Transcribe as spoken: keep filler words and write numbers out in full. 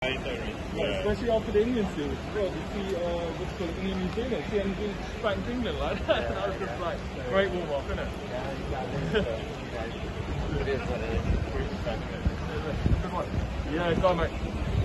Yeah, especially after the Indian series as well. You see, uh, what's it called, England, New Zealand. See anything back to England like that? Yeah, That was yeah, just like yeah. great warm up, isn't it? Yeah, exactly. So, it is what it is. Good one. Yeah, go on, mate.